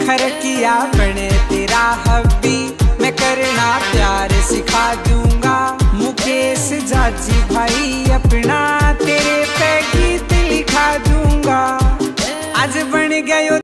मुखर किया बने तेरा हब्बी, मैं करना प्यार सिखा दूंगा। मुकेश जाजी भाई अपना तेरे पे गीत लिखा दूंगा। आज बन गयो